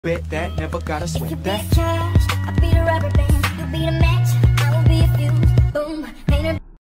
Bet that, never gotta If you sweat beat that. cash, I beat a rubber band.